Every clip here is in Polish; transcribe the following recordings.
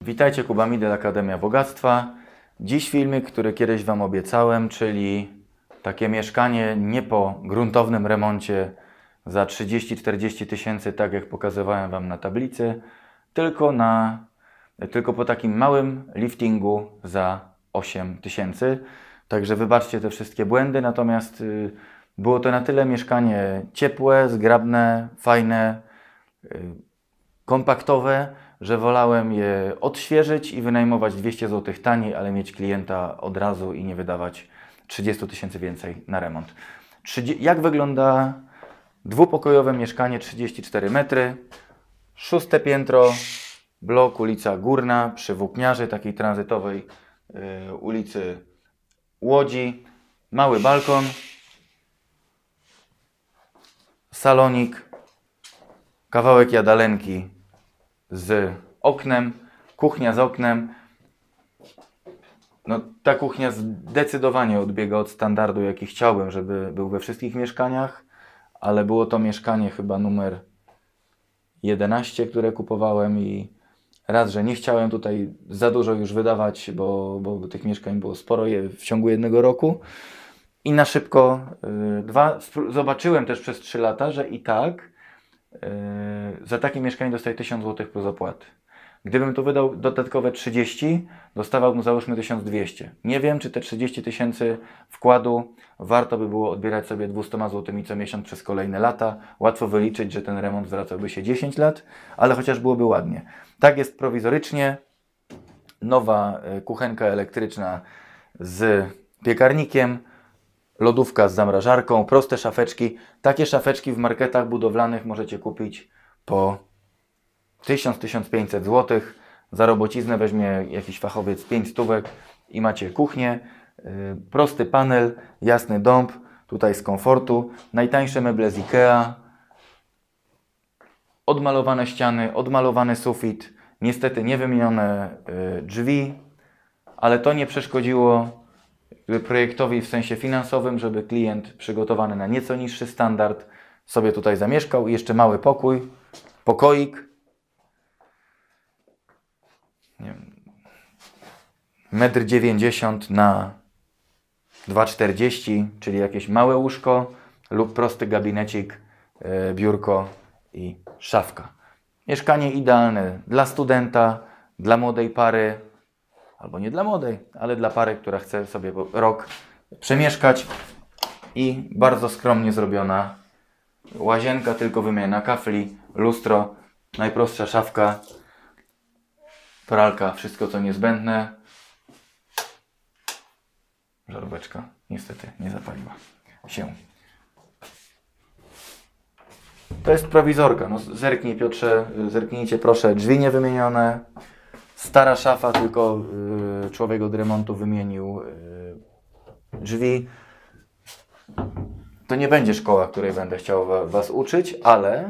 Witajcie, Kuba Midel, Akademia Bogactwa. Dziś filmik, który kiedyś Wam obiecałem, czyli takie mieszkanie nie po gruntownym remoncie za 30-40 tysięcy, tak jak pokazywałem Wam na tablicy, tylko po takim małym liftingu za 8 tysięcy. Także wybaczcie te wszystkie błędy, natomiast było to na tyle mieszkanie ciepłe, zgrabne, fajne, kompaktowe, że wolałem je odświeżyć i wynajmować 200 zł taniej, ale mieć klienta od razu i nie wydawać 30 tysięcy więcej na remont. Jak wygląda dwupokojowe mieszkanie 34 metry, 6 piętro, blok, ulica Górna przy Włókniarzy, takiej tranzytowej ulicy Łodzi. Mały balkon, salonik, kawałek jadalenki z oknem, kuchnia z oknem. No, ta kuchnia zdecydowanie odbiega od standardu, jaki chciałbym, żeby był we wszystkich mieszkaniach, ale było to mieszkanie chyba numer 11, które kupowałem i raz, że nie chciałem tutaj za dużo już wydawać, bo tych mieszkań było sporo w ciągu jednego roku. I na szybko, zobaczyłem też przez 3 lata, że i tak za takie mieszkanie dostaję 1000 zł plus opłaty. Gdybym tu wydał dodatkowe 30, dostawałbym załóżmy 1200. Nie wiem, czy te 30 tysięcy wkładu warto by było odbierać sobie 200 zł co miesiąc przez kolejne lata. Łatwo wyliczyć, że ten remont zwracałby się 10 lat, ale chociaż byłoby ładnie. Tak jest prowizorycznie. Nowa kuchenka elektryczna z piekarnikiem, lodówka z zamrażarką, proste szafeczki. Takie szafeczki w marketach budowlanych możecie kupić po 1000-1500 zł. Za robociznę weźmie jakiś fachowiec 5 stówek i macie kuchnię. Prosty panel, jasny dąb, tutaj z komfortu. Najtańsze meble z IKEA. Odmalowane ściany, odmalowany sufit. Niestety niewymienione drzwi, ale to nie przeszkodziło projektowi w sensie finansowym, żeby klient przygotowany na nieco niższy standard sobie tutaj zamieszkał. I jeszcze mały pokoik. Nie wiem, 1,90 m na 2,40 m, czyli jakieś małe łóżko lub prosty gabinecik, biurko i szafka. Mieszkanie idealne dla studenta, dla młodej pary, albo nie dla młodej, ale dla pary, która chce sobie rok przemieszkać. I bardzo skromnie zrobiona łazienka, tylko wymiana kafli, lustro, najprostsza szafka, pralka, wszystko co niezbędne. Żaróweczka niestety nie zapaliła się. To jest prowizorka. No, zerknij, Piotrze, zerknijcie proszę, drzwi niewymienione. Stara szafa, tylko człowiek od remontu wymienił drzwi. To nie będzie szkoła, której będę chciał Was uczyć, ale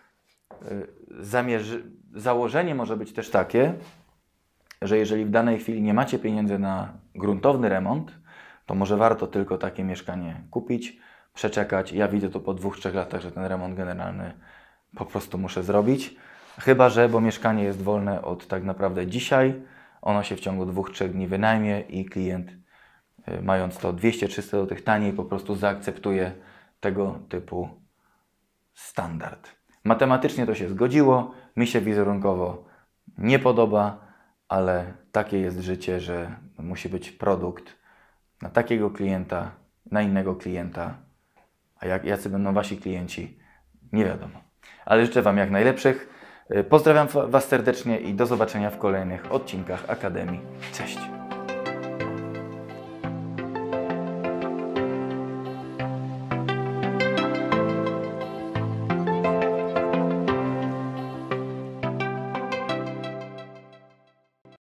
założenie może być też takie, że jeżeli w danej chwili nie macie pieniędzy na gruntowny remont, to może warto tylko takie mieszkanie kupić, przeczekać. Ja widzę to po 2-3 latach, że ten remont generalny po prostu muszę zrobić. Chyba że, bo mieszkanie jest wolne od tak naprawdę dzisiaj, ono się w ciągu 2-3 dni wynajmie i klient, mając to 200-300 zł taniej, po prostu zaakceptuje tego typu standard. Matematycznie to się zgodziło, mi się wizerunkowo nie podoba, ale takie jest życie, że musi być produkt na takiego klienta, na innego klienta, a jacy będą Wasi klienci, nie wiadomo. Ale życzę Wam jak najlepszych. Pozdrawiam Was serdecznie i do zobaczenia w kolejnych odcinkach Akademii. Cześć!